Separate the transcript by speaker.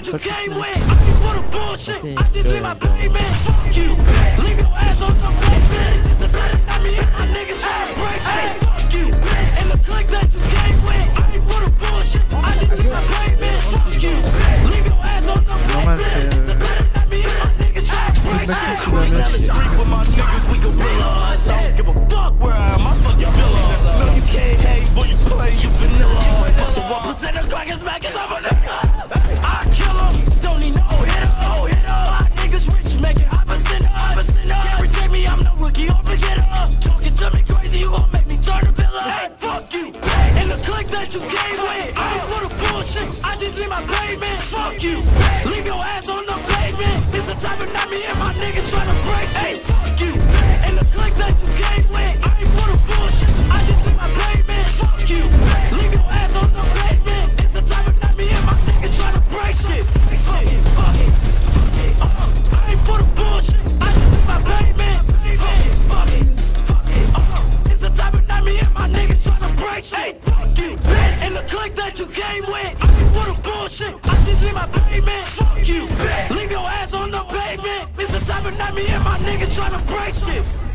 Speaker 1: that you came with. I ain't for the bullshit. I just need my payment. Fuck you. Leave your ass on the pavement. It's a thing that me and my niggas try to break shit. Fuck you. And the clique that you came with. I ain't for the bullshit. I just need my payment. Fuck you. Leave your ass on the pavement. It's a thing that me and my niggas try to break shit. Queen down the street with my niggas, we gorillas. I don't give a fuck where I am. I fucking villa. No, you can't hate, boy. You play, you vanilla. Fuck the 1% of crackers back, cause I'm a nigga. I kill him, don't need no hitter. My niggas rich, make it opposite. Can't reject me, I'm no rookie or beginner. Talking to me crazy, you gon' make me turn a pillar. Hey, fuck you. And the clique that you came with, I ain't for the bullshit. I just need my payment. Fuck you. Leave your ass on the pavement. It's the type of night me and my niggas tryna break shit. Hey, fuck you. And the clique that you came with, I ain't for the bullshit. I just need my payment. Fuck you. Leave your ass on the pavement. It's the type of night me and my niggas tryna break shit. Fuck it. I ain't for the bullshit. I just need my payment. Fuck it. It's the type of night me and my niggas tryna break shit. Hey, fuck you. And the clique that you came with, I ain't for the bullshit. I just need my payment. Fuck you. Leave your ass on the pavement. It's the type of night me and my niggas tryna break shit.